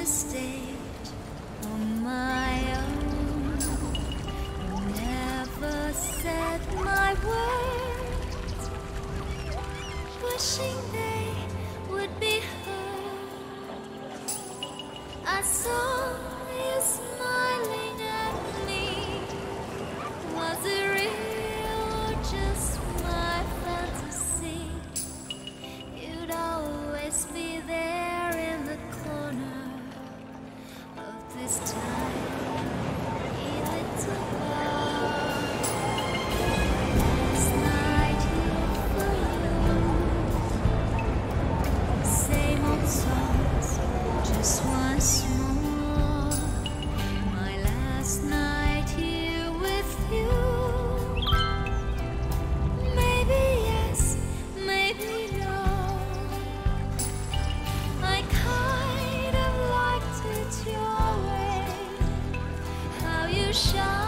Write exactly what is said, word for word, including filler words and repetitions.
stage on my own. Never said my words, wishing they would be heard. I saw you smiling at me. Was it real or just my fantasy? You'd always be there in the corner of this tiny little bar. Last night you flew, same old songs, just once more. My last night here with you. Maybe yes, maybe no. I kind of liked it your way, how you shine.